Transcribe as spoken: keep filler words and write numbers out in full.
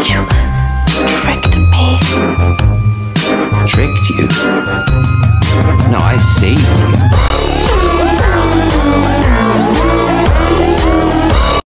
You tricked me. Tricked you? No, I saved you.